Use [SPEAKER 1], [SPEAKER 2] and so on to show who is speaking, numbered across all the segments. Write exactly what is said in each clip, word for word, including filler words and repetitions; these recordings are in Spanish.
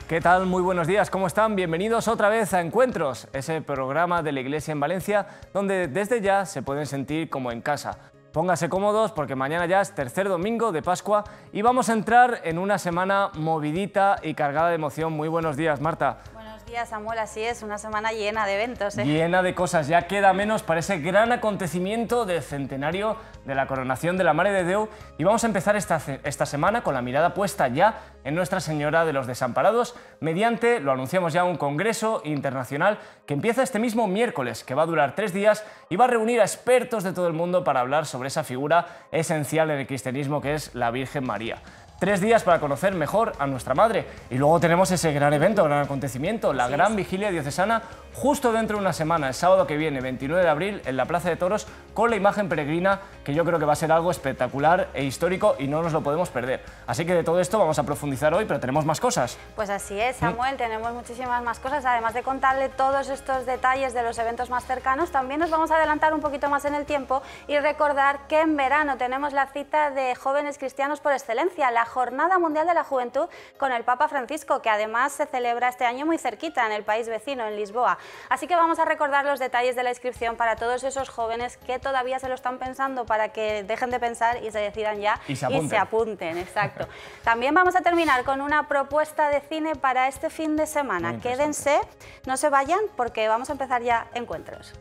[SPEAKER 1] ¿Qué tal? Muy buenos días, ¿cómo están? Bienvenidos otra vez a Encuentros, ese programa de la Iglesia en Valencia, donde desde ya se pueden sentir como en casa. Pónganse cómodos porque mañana ya es tercer domingo de Pascua y vamos a entrar en una semana movidita y cargada de emoción. Muy buenos días, Marta.
[SPEAKER 2] Buenos días, Samuel, así es, una semana llena de eventos, ¿eh?
[SPEAKER 1] Llena de cosas, ya queda menos para ese gran acontecimiento del centenario de la coronación de la Mare de Déu y vamos a empezar esta, esta semana con la mirada puesta ya en Nuestra Señora de los Desamparados mediante, lo anunciamos ya, un congreso internacional que empieza este mismo miércoles, que va a durar tres días y va a reunir a expertos de todo el mundo para hablar sobre esa figura esencial en el cristianismo que es la Virgen María. Tres días para conocer mejor a nuestra Madre. Y luego tenemos ese gran evento, gran acontecimiento, la gran vigilia diocesana, justo dentro de una semana, el sábado que viene, veintinueve de abril, en la Plaza de Toros, con la imagen peregrina, que yo creo que va a ser algo espectacular e histórico y no nos lo podemos perder. Así que de todo esto vamos a profundizar hoy, pero tenemos más cosas.
[SPEAKER 2] Pues así es, Samuel, ¿Mm? tenemos muchísimas más cosas. Además de contarle todos estos detalles de los eventos más cercanos, también nos vamos a adelantar un poquito más en el tiempo y recordar que en verano tenemos la cita de jóvenes cristianos por excelencia, la Jornada Mundial de la Juventud con el Papa Francisco, que además se celebra este año muy cerquita, en el país vecino, en Lisboa. Así que vamos a recordar los detalles de la inscripción para todos esos jóvenes que todavía se lo están pensando, para que dejen de pensar y se decidan ya
[SPEAKER 1] y se apunten.
[SPEAKER 2] Y se apunten, exacto. También vamos a terminar con una propuesta de cine para este fin de semana. Quédense, no se vayan, porque vamos a empezar ya Encuentros.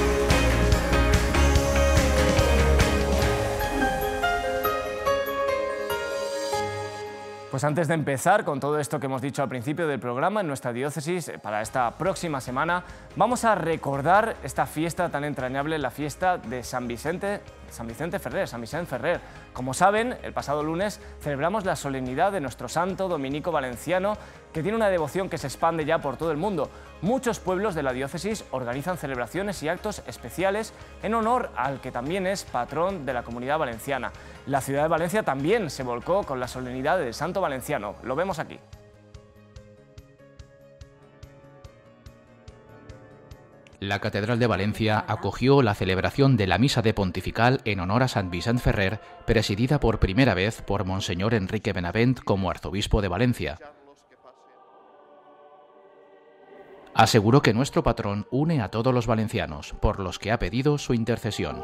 [SPEAKER 1] Pues antes de empezar con todo esto que hemos dicho al principio del programa, en nuestra diócesis, para esta próxima semana, vamos a recordar esta fiesta tan entrañable, la fiesta de San Vicente, San Vicente Ferrer, San Vicente Ferrer. Como saben, el pasado lunes celebramos la solemnidad de nuestro santo dominico valenciano, que tiene una devoción que se expande ya por todo el mundo. Muchos pueblos de la diócesis organizan celebraciones y actos especiales en honor al que también es patrón de la comunidad valenciana. La ciudad de Valencia también se volcó con la solemnidad del santo valenciano. Lo vemos aquí.
[SPEAKER 3] La Catedral de Valencia acogió la celebración de la Misa de Pontifical en honor a San Vicent Ferrer, presidida por primera vez por Monseñor Enrique Benavent como arzobispo de Valencia. Aseguró que nuestro patrón une a todos los valencianos, por los que ha pedido su intercesión.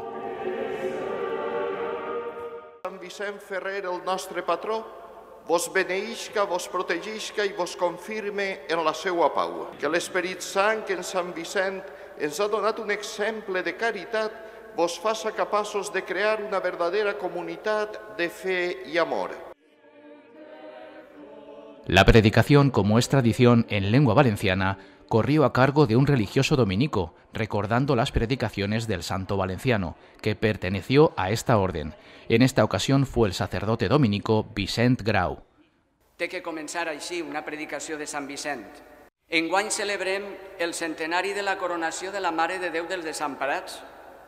[SPEAKER 4] Sant Vicent Ferrer, el nostre patró, vos beneïsca, vos protegisca i vos confirme en la seua pau. Que l'Esperit Sant, que en Sant Vicent ens ha donat un exemple de caritat, vos faça capaços de crear una verdadera comunitat de fe y amor.
[SPEAKER 3] La predicación, como es tradición en lengua valenciana, corrió a cargo de un religioso dominico, recordando las predicaciones del santo valenciano, que perteneció a esta orden. En esta ocasión fue el sacerdote dominico Vicent Grau.
[SPEAKER 5] Té que començar així una predicació de Sant Vicent. Enguany celebrem el centenari de la coronació de la Mare de Déu dels Desemparats.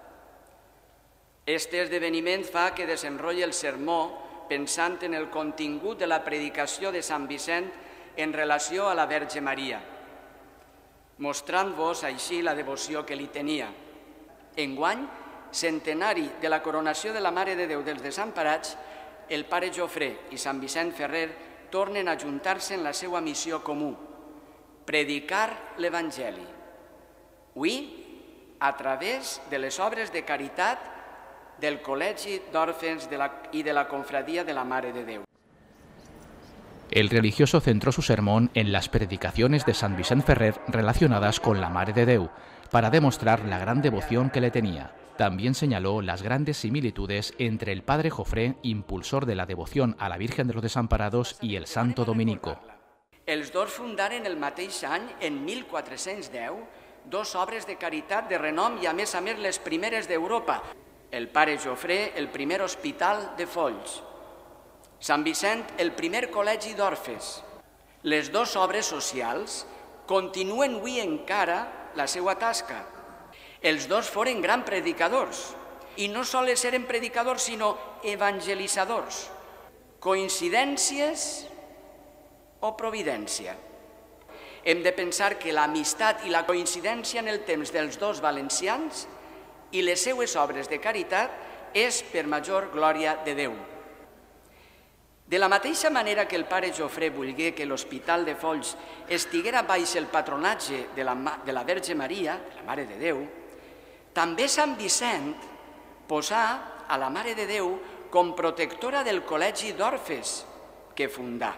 [SPEAKER 5] Este esdeveniment fa que desenrotlli el sermó pensant en el contingut de la predicació de Sant Vicent en relació a la Verge Maria, mostrant-vos així la devoció que li tenia. Enguany, centenari de la coronació de la Mare de Déu dels Desemparats, el pare Jofré i Sant Vicent Ferrer tornen a juntar-se en la seva missió comú, predicar l'Evangeli. Avui, a través de les obres de caritat del Col·legi d'Òrfens i de la Confradia de la Mare de Déu.
[SPEAKER 3] El religioso centró su sermón en las predicaciones de San Vicent Ferrer relacionadas con la Mare de Déu, para demostrar la gran devoción que le tenía. También señaló las grandes similitudes entre el padre Jofré, impulsor de la devoción a la Virgen de los Desamparados, y el santo dominico.
[SPEAKER 5] Els dos fundaren el mateix any, en mil quatre-cents deu, dos obres de caritat de renom i, a més a més, les primeres d'Europa. El pare Jofré, el primer hospital de Folls. Sant Vicent, el primer col·legi d'orfes. Les dues obres socials continuen avui encara la seva tasca. Els dos foren grans predicadors, i no sols eren predicadors, sinó evangelitzadors. Coincidències o providència? Hem de pensar que l'amistat i la coincidència en el temps dels dos valencians i les seues obres de caritat és per major glòria de Déu. De la mateixa manera que el pare Jofré volgué que l'Hospital de Folls estiguera baix el patronatge de la, de la Verge Maria, la Mare de Déu, també Sant Vicent posà a la Mare de Déu com protectora del Col·legi d'Orfes que fundà.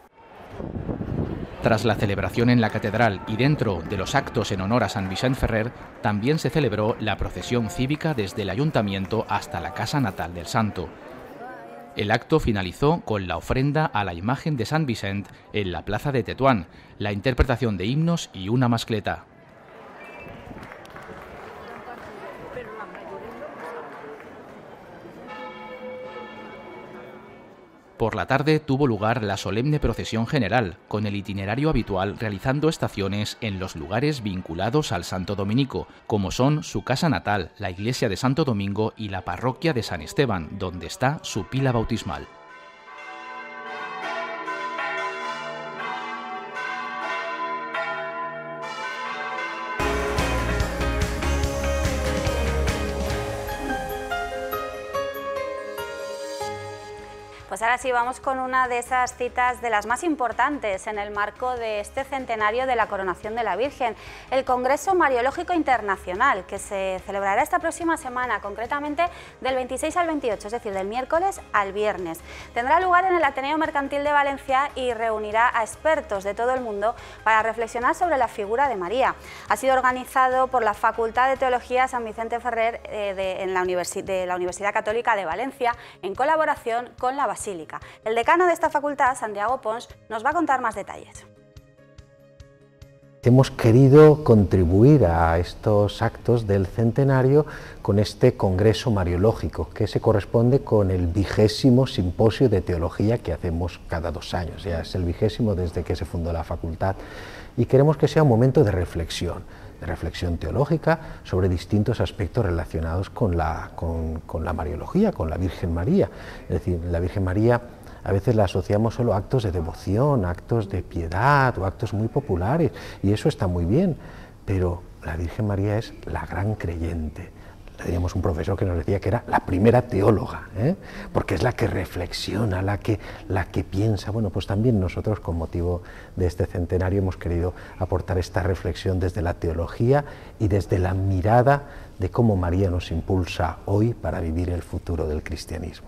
[SPEAKER 3] Tras la celebración en la catedral y dentro de los actos en honor a San Vicent Ferrer, también se celebró la procesión cívica desde el ayuntamiento hasta la casa natal del santo. El acto finalizó con la ofrenda a la imagen de San Vicent en la plaza de Tetuán, la interpretación de himnos y una mascleta. Por la tarde tuvo lugar la solemne procesión general, con el itinerario habitual realizando estaciones en los lugares vinculados al Santo Dominico, como son su casa natal, la iglesia de Santo Domingo y la parroquia de San Esteban, donde está su pila bautismal.
[SPEAKER 2] Pues ahora sí, vamos con una de esas citas de las más importantes en el marco de este centenario de la coronación de la Virgen, el Congreso Mariológico Internacional, que se celebrará esta próxima semana, concretamente del veintiséis al veintiocho, es decir, del miércoles al viernes. Tendrá lugar en el Ateneo Mercantil de Valencia y reunirá a expertos de todo el mundo para reflexionar sobre la figura de María. Ha sido organizado por la Facultad de Teología San Vicente Ferrer eh, de, en la Universi- de la Universidad Católica de Valencia, en colaboración con la Basílica. El decano de esta facultad, Santiago Pons, nos va a contar más detalles.
[SPEAKER 6] Hemos querido contribuir a estos actos del centenario con este Congreso Mariológico, que se corresponde con el vigésimo simposio de teología que hacemos cada dos años. Ya es el vigésimo desde que se fundó la facultad y queremos que sea un momento de reflexión, de reflexión teológica sobre distintos aspectos relacionados con la, con, con la Mariología, con la Virgen María. Es decir, la Virgen María a veces la asociamos solo a actos de devoción, actos de piedad o actos muy populares, y eso está muy bien, pero la Virgen María es la gran creyente. Teníamos un profesor que nos decía que era la primera teóloga, ¿eh? porque es la que reflexiona, la que, la que piensa. Bueno, pues también nosotros, con motivo de este centenario, hemos querido aportar esta reflexión desde la teología y desde la mirada de cómo María nos impulsa hoy para vivir el futuro del cristianismo.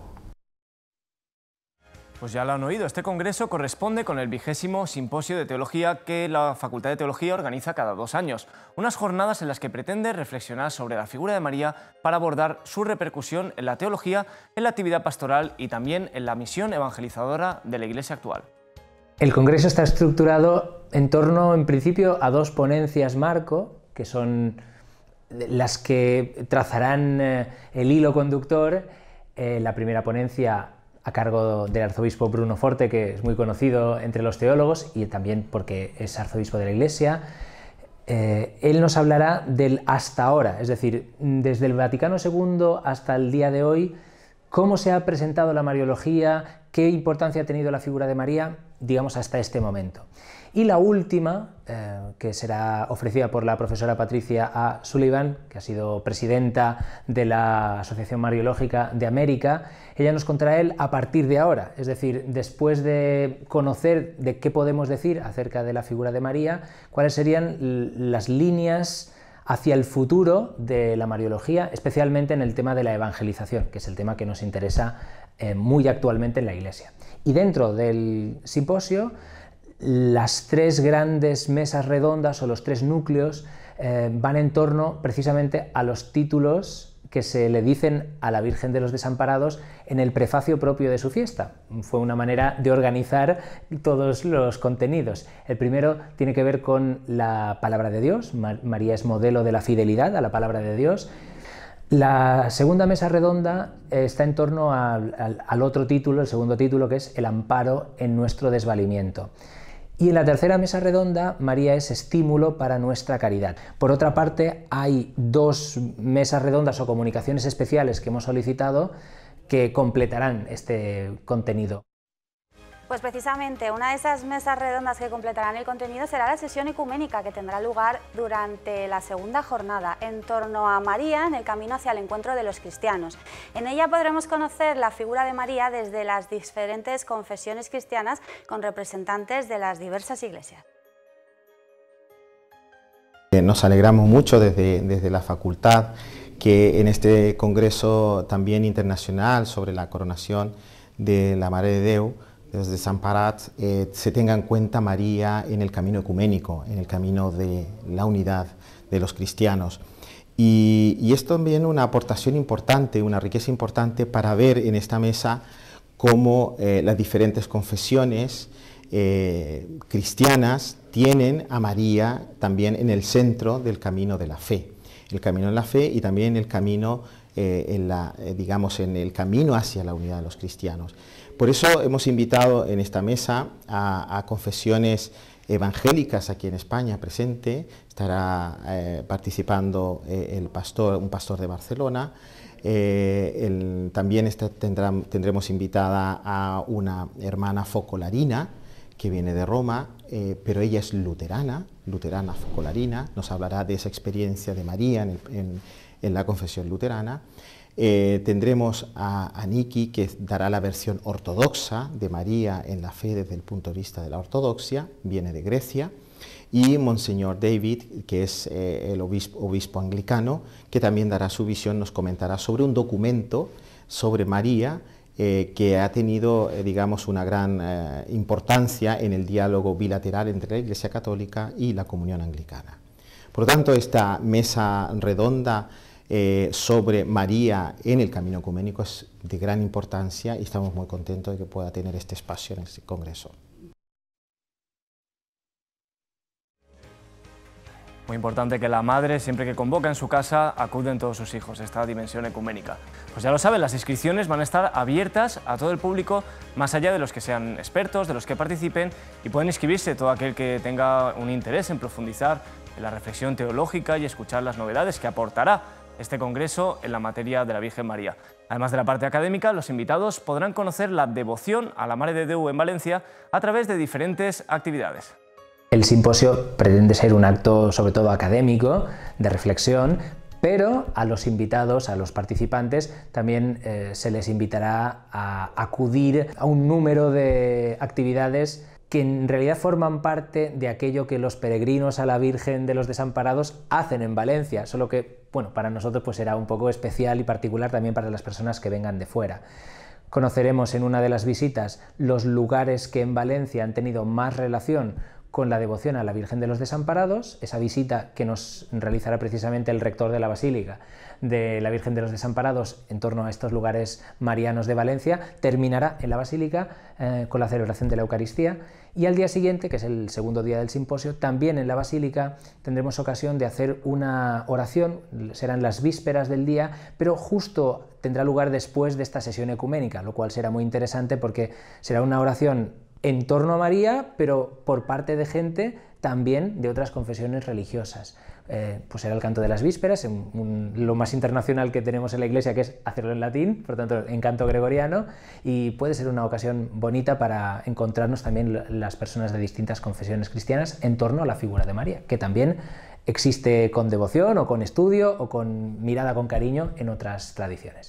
[SPEAKER 1] Pues ya lo han oído, este congreso corresponde con el vigésimo simposio de teología que la Facultad de Teología organiza cada dos años. Unas jornadas en las que pretende reflexionar sobre la figura de María para abordar su repercusión en la teología, en la actividad pastoral y también en la misión evangelizadora de la Iglesia actual.
[SPEAKER 7] El congreso está estructurado en torno, en principio, a dos ponencias marco, que son las que trazarán el hilo conductor. Eh, la primera ponencia a cargo del arzobispo Bruno Forte, que es muy conocido entre los teólogos y también porque es arzobispo de la Iglesia. Eh, él nos hablará del hasta ahora, es decir, desde el Vaticano segundo hasta el día de hoy, cómo se ha presentado la Mariología, qué importancia ha tenido la figura de María, digamos, hasta este momento. Y la última, eh, que será ofrecida por la profesora Patricia A. Sullivan, que ha sido presidenta de la Asociación Mariológica de América, ella nos contará él a partir de ahora, es decir, después de conocer de qué podemos decir acerca de la figura de María, cuáles serían las líneas hacia el futuro de la Mariología, especialmente en el tema de la evangelización, que es el tema que nos interesa eh, muy actualmente en la Iglesia. Y dentro del simposio, las tres grandes mesas redondas o los tres núcleos eh, van en torno precisamente a los títulos que se le dicen a la Virgen de los Desamparados en el prefacio propio de su fiesta. Fue una manera de organizar todos los contenidos. El primero tiene que ver con la palabra de Dios. María es modelo de la fidelidad a la palabra de Dios. La segunda mesa redonda está en torno al, al, al otro título, el segundo título, que es el amparo en nuestro desvalimiento. Y en la tercera mesa redonda, María es estímulo para nuestra caridad. Por otra parte, hay dos mesas redondas o comunicaciones especiales que hemos solicitado que completarán este contenido.
[SPEAKER 2] Pues precisamente una de esas mesas redondas que completarán el contenido será la sesión ecuménica que tendrá lugar durante la segunda jornada en torno a María en el camino hacia el encuentro de los cristianos. En ella podremos conocer la figura de María desde las diferentes confesiones cristianas con representantes de las diversas iglesias.
[SPEAKER 8] Nos alegramos mucho desde, desde la facultad que en este congreso también internacional sobre la coronación de la Mare de Déu, de los Desamparats, eh, se tenga en cuenta María en el camino ecuménico, en el camino de la unidad de los cristianos. Y, y es también una aportación importante, una riqueza importante para ver en esta mesa cómo eh, las diferentes confesiones eh, cristianas tienen a María también en el centro del camino de la fe, el camino en la fe y también el camino, eh, en la, eh, digamos, en el camino hacia la unidad de los cristianos. Por eso hemos invitado en esta mesa a, a confesiones evangélicas aquí en España presente. Estará eh, participando eh, el pastor, un pastor de Barcelona. Eh, el, también está, tendrá, tendremos invitada a una hermana focolarina que viene de Roma, eh, pero ella es luterana, luterana focolarina. Nos hablará de esa experiencia de María en, el, en, en la confesión luterana. Eh, tendremos a, a Niki, que dará la versión ortodoxa de María en la fe desde el punto de vista de la ortodoxia, viene de Grecia, y Monseñor David, que es eh, el obispo, obispo anglicano, que también dará su visión, nos comentará sobre un documento sobre María eh, que ha tenido, eh, digamos, una gran eh, importancia en el diálogo bilateral entre la Iglesia Católica y la Comunión Anglicana. Por lo tanto, esta mesa redonda Eh, sobre María en el camino ecuménico es de gran importancia y estamos muy contentos de que pueda tener este espacio en este congreso.
[SPEAKER 1] Muy importante que la madre, siempre que convoca en su casa, acuden todos sus hijos, esta dimensión ecuménica. Pues ya lo saben, las inscripciones van a estar abiertas a todo el público, más allá de los que sean expertos, de los que participen, y pueden inscribirse todo aquel que tenga un interés en profundizar en la reflexión teológica y escuchar las novedades que aportará este congreso en la materia de la Virgen María. Además de la parte académica, los invitados podrán conocer la devoción a la Mare de Déu en Valencia a través de diferentes actividades.
[SPEAKER 7] El simposio pretende ser un acto sobre todo académico, de reflexión, pero a los invitados, a los participantes, también eh, se les invitará a acudir a un número de actividades que en realidad forman parte de aquello que los peregrinos a la Virgen de los Desamparados hacen en Valencia, solo que, bueno, para nosotros pues será un poco especial y particular también para las personas que vengan de fuera. Conoceremos en una de las visitas los lugares que en Valencia han tenido más relación con la devoción a la Virgen de los Desamparados, esa visita que nos realizará precisamente el rector de la Basílica de la Virgen de los Desamparados en torno a estos lugares marianos de Valencia, terminará en la Basílica eh, con la celebración de la Eucaristía, y al día siguiente, que es el segundo día del simposio, también en la Basílica tendremos ocasión de hacer una oración, serán las vísperas del día, pero justo tendrá lugar después de esta sesión ecuménica, lo cual será muy interesante porque será una oración en torno a María, pero por parte de gente también de otras confesiones religiosas. Eh, pues será el canto de las vísperas, en un, lo más internacional que tenemos en la Iglesia, que es hacerlo en latín, por tanto en canto gregoriano, y puede ser una ocasión bonita para encontrarnos también las personas de distintas confesiones cristianas en torno a la figura de María, que también existe con devoción o con estudio o con mirada con cariño en otras tradiciones.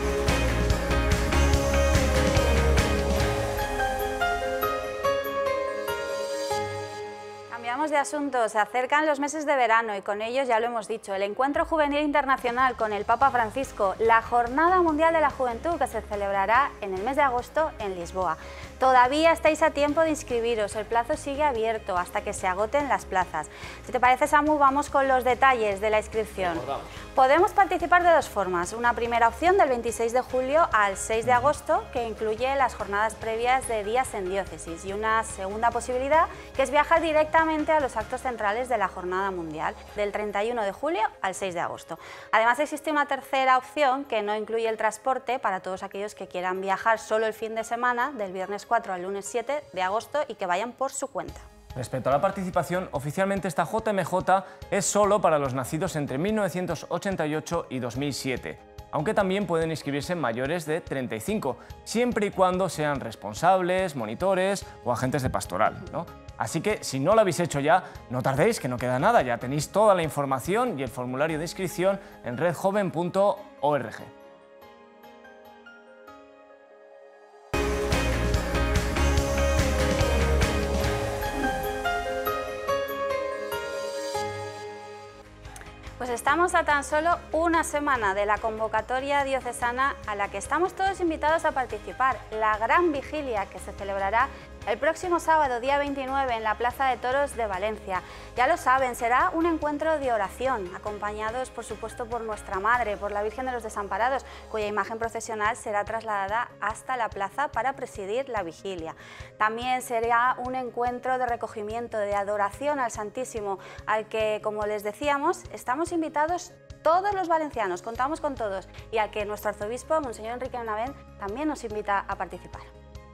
[SPEAKER 2] De asuntos, se acercan los meses de verano y con ellos, ya lo hemos dicho, el Encuentro Juvenil Internacional con el Papa Francisco, la Jornada Mundial de la Juventud que se celebrará en el mes de agosto en Lisboa. Todavía estáis a tiempo de inscribiros, el plazo sigue abierto hasta que se agoten las plazas. Si te parece, Samu, vamos con los detalles de la inscripción. Podemos participar de dos formas, una primera opción del veintiséis de julio al seis de agosto, que incluye las jornadas previas de días en diócesis, y una segunda posibilidad, que es viajar directamente a los actos centrales de la Jornada Mundial, del treinta y uno de julio al seis de agosto. Además, existe una tercera opción que no incluye el transporte para todos aquellos que quieran viajar solo el fin de semana, del viernes cuatro al lunes siete de agosto, y que vayan por su cuenta.
[SPEAKER 1] Respecto a la participación, oficialmente esta J M J es solo para los nacidos entre mil novecientos ochenta y ocho y dos mil siete. aunque también pueden inscribirse mayores de treinta y cinco, siempre y cuando sean responsables, monitores o agentes de pastoral, ¿no? Así que si no lo habéis hecho ya, no tardéis, que no queda nada, ya tenéis toda la información y el formulario de inscripción en red joven punto org.
[SPEAKER 2] Pues estamos a tan solo una semana de la convocatoria diocesana a la que estamos todos invitados a participar, la gran vigilia que se celebrará el próximo sábado, día veintinueve, en la Plaza de Toros de Valencia. Ya lo saben, será un encuentro de oración, acompañados, por supuesto, por nuestra Madre, por la Virgen de los Desamparados, cuya imagen procesional será trasladada hasta la plaza para presidir la vigilia. También será un encuentro de recogimiento, de adoración al Santísimo, al que, como les decíamos, estamos invitados todos los valencianos, contamos con todos, y al que nuestro arzobispo, Monseñor Enrique Benavent, también nos invita a participar.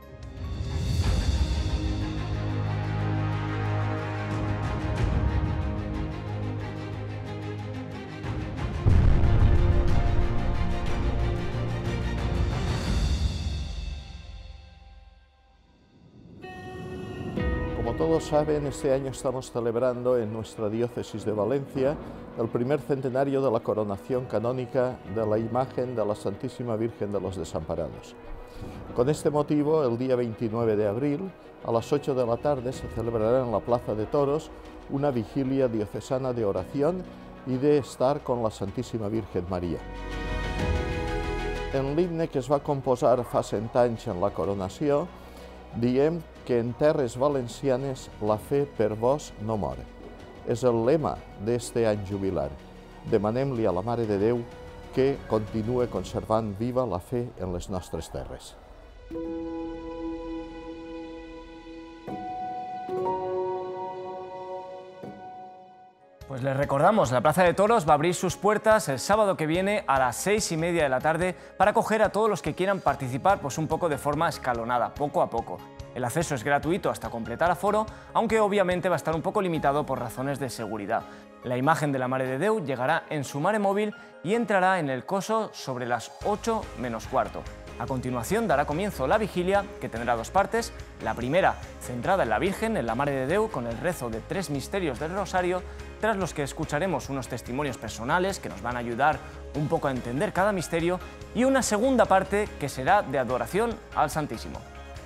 [SPEAKER 4] Como todos saben, este año estamos celebrando en nuestra diócesis de Valencia el primer centenario de la coronación canónica de la imagen de la Santísima Virgen de los Desamparados. Con este motivo, el día veintinueve de abril, a las ocho de la tarde, se celebrará en la Plaza de Toros una vigilia diocesana de oración y de estar con la Santísima Virgen Maria. En l'himne que es va composar fa cent anys en la coronació, diem que en terres valencianes la fe per vos no mor. És el lema d'este any jubilar. Demanem-li a la Mare de Déu que continue conservant viva la fe en les nostres terres.
[SPEAKER 1] Pues les recordamos, la Plaza de Toros va a abrir sus puertas el sábado que viene a las seis y media de la tarde para acoger a todos los que quieran participar, pues un poco de forma escalonada, poco a poco. El acceso es gratuito hasta completar aforo, aunque obviamente va a estar un poco limitado por razones de seguridad. La imagen de la Mare de Déu llegará en su mare móvil y entrará en el coso sobre las ocho menos cuarto. A continuación dará comienzo la vigilia, que tendrá dos partes. La primera, centrada en la Virgen, en la Mare de Déu, con el rezo de tres misterios del Rosario, tras los que escucharemos unos testimonios personales que nos van a ayudar un poco a entender cada misterio, y una segunda parte que será de adoración al Santísimo.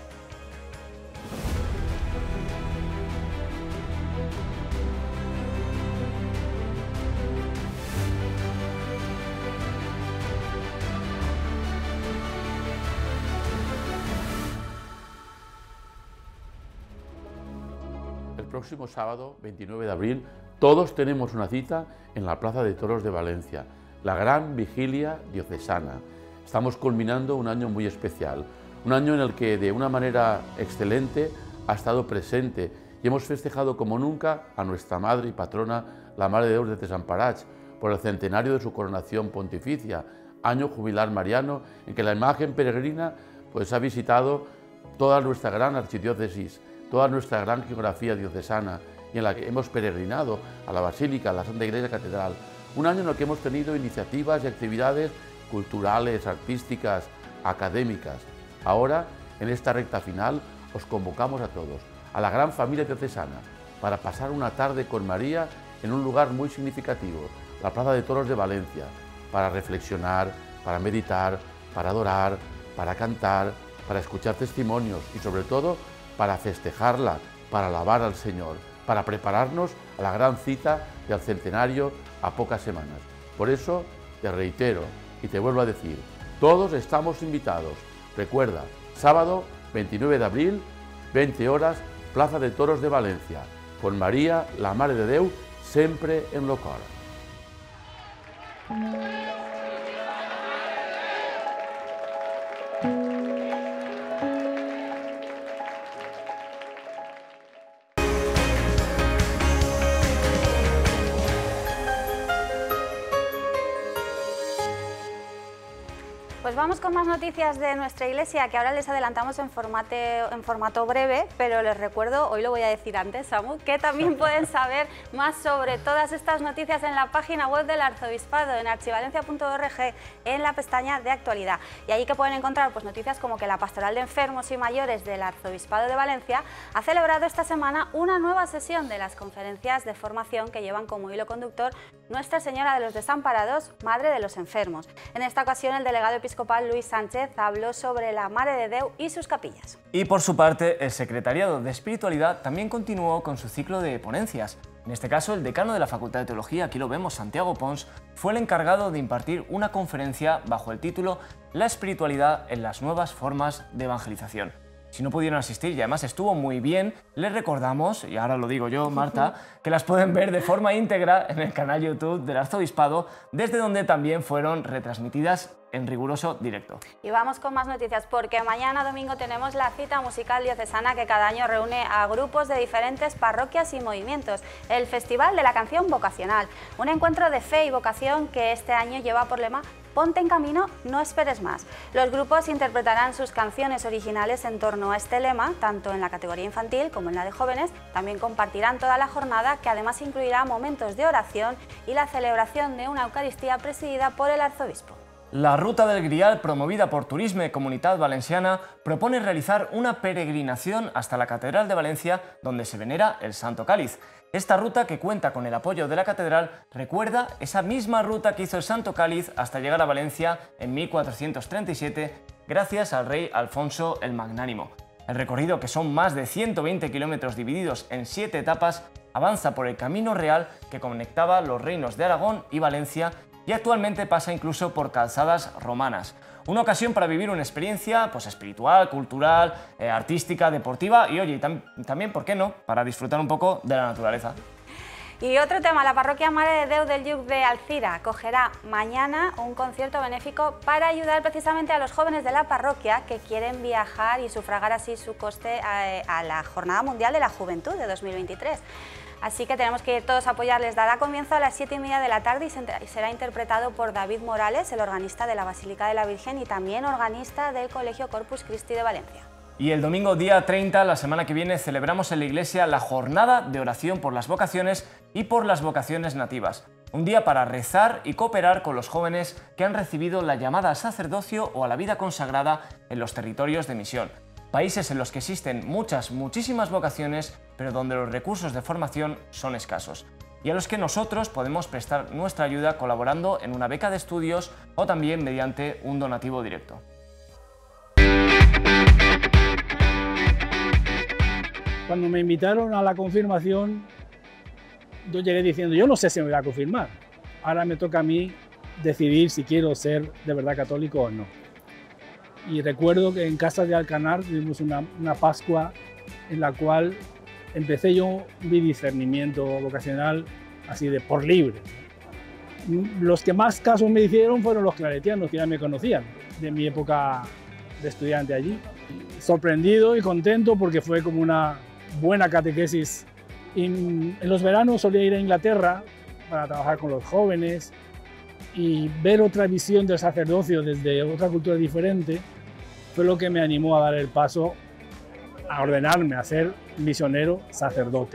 [SPEAKER 9] El próximo sábado, veintinueve de abril, todos tenemos una cita en la Plaza de Toros de Valencia, la gran vigilia diocesana. Estamos culminando un año muy especial, un año en el que de una manera excelente ha estado presente y hemos festejado como nunca a nuestra Madre y Patrona, la Mare de Déu de Desamparats, por el centenario de su coronación pontificia, año jubilar mariano en que la imagen peregrina pues, ha visitado toda nuestra gran archidiócesis, toda nuestra gran geografía diocesana, y en la que hemos peregrinado a la Basílica, a la Santa Iglesia Catedral. Un año en el que hemos tenido iniciativas y actividades culturales, artísticas, académicas. Ahora, en esta recta final, os convocamos a todos, a la gran familia diocesana, para pasar una tarde con María en un lugar muy significativo, la Plaza de Toros de Valencia, para reflexionar, para meditar, para adorar, para cantar, para escuchar testimonios y sobre todo para festejarla, para alabar al Señor, para prepararnos a la gran cita del centenario a pocas semanas. Por eso te reitero y te vuelvo a decir, todos estamos invitados. Recuerda, sábado veintinueve de abril, veinte horas, Plaza de Toros de Valencia, con María, la Mare de Déu, sempre en lo cor.
[SPEAKER 2] Pues vamos con más noticias de nuestra iglesia, que ahora les adelantamos en, formate, en formato breve, pero les recuerdo, hoy lo voy a decir antes, Samu, que también pueden saber más sobre todas estas noticias en la página web del Arzobispado, en archivalencia punto org, en la pestaña de actualidad. Y ahí que pueden encontrar pues, noticias como que la Pastoral de Enfermos y Mayores del Arzobispado de Valencia ha celebrado esta semana una nueva sesión de las conferencias de formación que llevan como hilo conductor Nuestra Señora de los Desamparados, Madre de los Enfermos. En esta ocasión, el delegado episcopal Luis Sánchez habló sobre la Mare de Déu y sus capillas.
[SPEAKER 1] Y por su parte, el Secretariado de Espiritualidad también continuó con su ciclo de ponencias. En este caso, el decano de la Facultad de Teología, aquí lo vemos, Santiago Pons, fue el encargado de impartir una conferencia bajo el título La espiritualidad en las nuevas formas de evangelización. Si no pudieron asistir, y además estuvo muy bien, les recordamos, y ahora lo digo yo, Marta, que las pueden ver de forma íntegra en el canal YouTube del Arzobispado, desde donde también fueron retransmitidas en riguroso directo.
[SPEAKER 2] Y vamos con más noticias, porque mañana domingo tenemos la cita musical diocesana que cada año reúne a grupos de diferentes parroquias y movimientos, el Festival de la Canción Vocacional, un encuentro de fe y vocación que este año lleva por lema Ponte en camino, no esperes más. Los grupos interpretarán sus canciones originales en torno a este lema, tanto en la categoría infantil como en la de jóvenes. También compartirán toda la jornada, que además incluirá momentos de oración y la celebración de una Eucaristía presidida por el arzobispo.
[SPEAKER 1] La Ruta del Grial, promovida por Turisme y Comunitat Valenciana, propone realizar una peregrinación hasta la Catedral de Valencia, donde se venera el Santo Cáliz. Esta ruta, que cuenta con el apoyo de la Catedral, recuerda esa misma ruta que hizo el Santo Cáliz hasta llegar a Valencia en mil cuatrocientos treinta y siete, gracias al rey Alfonso el Magnánimo. El recorrido, que son más de ciento veinte kilómetros divididos en siete etapas, avanza por el camino real que conectaba los reinos de Aragón y Valencia y actualmente pasa incluso por calzadas romanas. Una ocasión para vivir una experiencia pues, espiritual, cultural, eh, artística, deportiva y, oye, tam también, ¿por qué no?, para disfrutar un poco de la naturaleza.
[SPEAKER 2] Y otro tema, la parroquia Mare de Déu del Lluc de Alcira acogerá mañana un concierto benéfico para ayudar precisamente a los jóvenes de la parroquia que quieren viajar y sufragar así su coste a, a la Jornada Mundial de la Juventud de dos mil veintitrés. Así que tenemos que todos apoyarles. Dará comienzo a las siete y media de la tarde y será interpretado por David Morales, el organista de la Basílica de la Virgen y también organista del Colegio Corpus Christi de Valencia.
[SPEAKER 1] Y el domingo día treinta, la semana que viene, celebramos en la iglesia la jornada de oración por las vocaciones y por las vocaciones nativas. Un día para rezar y cooperar con los jóvenes que han recibido la llamada al sacerdocio o a la vida consagrada en los territorios de misión. Países en los que existen muchas, muchísimas vocaciones, pero donde los recursos de formación son escasos, y a los que nosotros podemos prestar nuestra ayuda colaborando en una beca de estudios o también mediante un donativo directo.
[SPEAKER 10] Cuando me invitaron a la confirmación, yo llegué diciendo, yo no sé si me voy a confirmar, ahora me toca a mí decidir si quiero ser de verdad católico o no. Y recuerdo que en casa de Alcanar tuvimos una, una Pascua en la cual empecé yo mi discernimiento vocacional así de por libre. Los que más caso me hicieron fueron los claretianos, que ya me conocían de mi época de estudiante allí. Sorprendido y contento porque fue como una buena catequesis. Y en los veranos solía ir a Inglaterra para trabajar con los jóvenes y ver otra visión del sacerdocio desde otra cultura diferente fue lo que me animó a dar el paso a ordenarme a ser misionero sacerdote.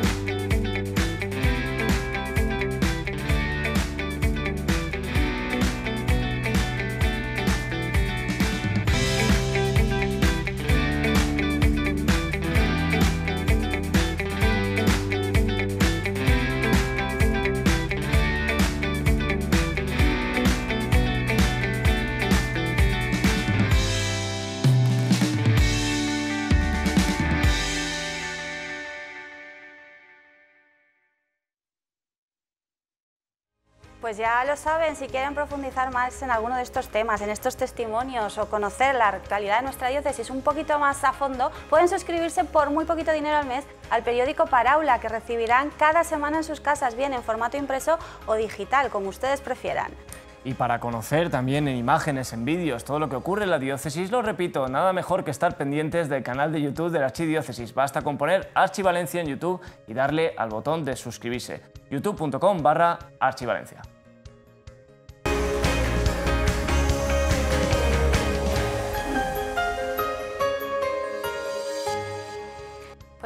[SPEAKER 2] Pues ya lo saben, si quieren profundizar más en alguno de estos temas, en estos testimonios o conocer la actualidad de nuestra diócesis un poquito más a fondo, pueden suscribirse por muy poquito dinero al mes al periódico Paraula, que recibirán cada semana en sus casas, bien en formato impreso o digital, como ustedes prefieran.
[SPEAKER 1] Y para conocer también en imágenes, en vídeos, todo lo que ocurre en la diócesis, lo repito, nada mejor que estar pendientes del canal de YouTube de la Archidiócesis. Basta con poner Archivalencia en YouTube y darle al botón de suscribirse. youtube punto com barra Archivalencia.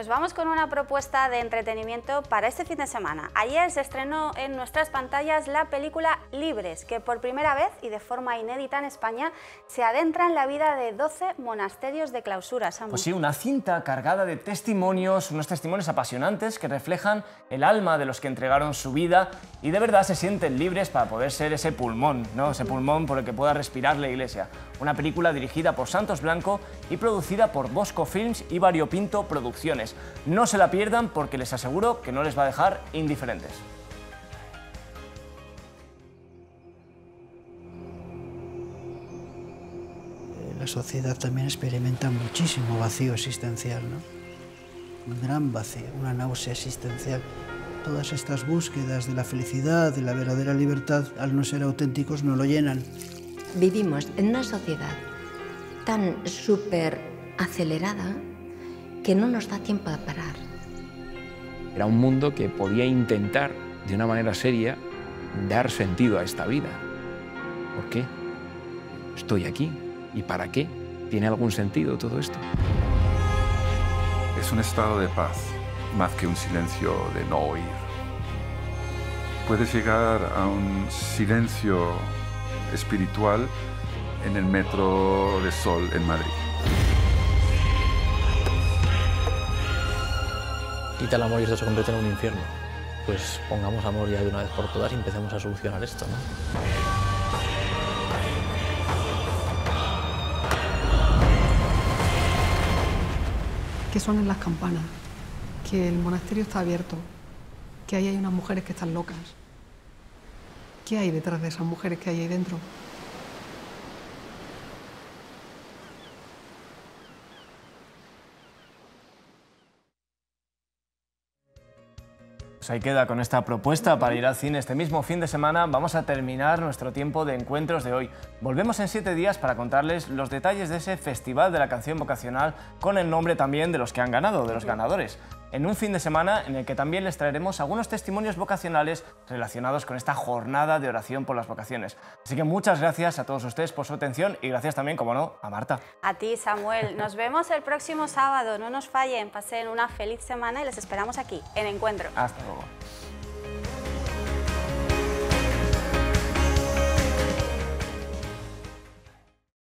[SPEAKER 2] Nos vamos con una propuesta de entretenimiento para este fin de semana. Ayer se estrenó en nuestras pantallas la película Libres, que por primera vez y de forma inédita en España se adentra en la vida de doce monasterios de clausura. Samu.
[SPEAKER 1] Pues sí, una cinta cargada de testimonios, unos testimonios apasionantes que reflejan el alma de los que entregaron su vida y de verdad se sienten libres para poder ser ese pulmón, ¿no? Ese pulmón por el que pueda respirar la Iglesia. Una película dirigida por Santos Blanco y producida por Bosco Films y Variopinto Producciones. No se la pierdan porque les aseguro que no les va a dejar indiferentes.
[SPEAKER 11] La sociedad también experimenta muchísimo vacío existencial, ¿no? Un gran vacío, una náusea existencial. Todas estas búsquedas de la felicidad, de la verdadera libertad, al no ser auténticos, no lo llenan.
[SPEAKER 12] Vivimos en una sociedad tan súper acelerada que no nos da tiempo a parar.
[SPEAKER 13] Era un mundo que podía intentar, de una manera seria, dar sentido a esta vida. ¿Por qué? Estoy aquí. ¿Y para qué? ¿Tiene algún sentido todo esto?
[SPEAKER 14] Es un estado de paz, más que un silencio de no oír. Puedes llegar a un silencio espiritual en el Metro de Sol en Madrid.
[SPEAKER 15] Quita el amor y esto se convierte en un infierno. Pues pongamos amor ya de una vez por todas y empecemos a solucionar esto, ¿no?
[SPEAKER 16] Que suenan las campanas, que el monasterio está abierto, que ahí hay unas mujeres que están locas. ¿Qué hay detrás de esas mujeres que hay ahí dentro?
[SPEAKER 1] Pues ahí queda con esta propuesta para ir al cine este mismo fin de semana. Vamos a terminar nuestro tiempo de encuentros de hoy. Volvemos en siete días para contarles los detalles de ese Festival de la Canción Vocacional con el nombre también de los que han ganado, de los ganadores. En un fin de semana en el que también les traeremos algunos testimonios vocacionales relacionados con esta jornada de oración por las vocaciones. Así que muchas gracias a todos ustedes por su atención y gracias también, como no, a Marta.
[SPEAKER 2] A ti, Samuel. Nos vemos el próximo sábado. No nos fallen. Pasen una feliz semana y les esperamos aquí, en Encuentro.
[SPEAKER 1] Hasta luego.